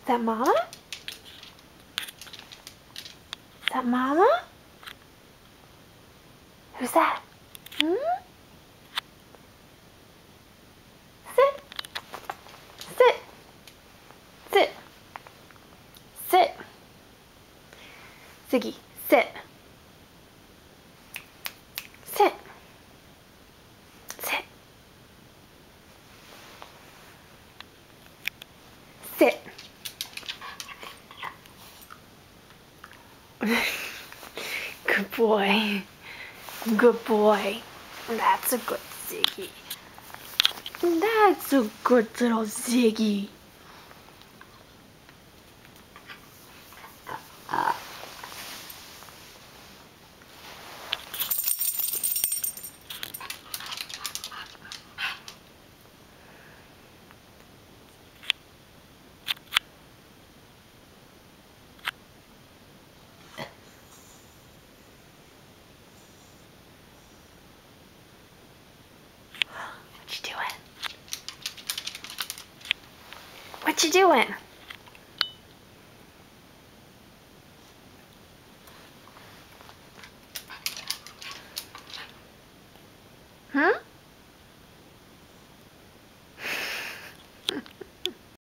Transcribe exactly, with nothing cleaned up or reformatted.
Is that Mama? Is that Mama? Who's that? Hmm? Sit. Sit. Sit. Sit. Ziggy, sit. Sit. Sit. Sit. Good boy. Good boy. That's a good Ziggy. That's a good little Ziggy. What you doing? What you doing?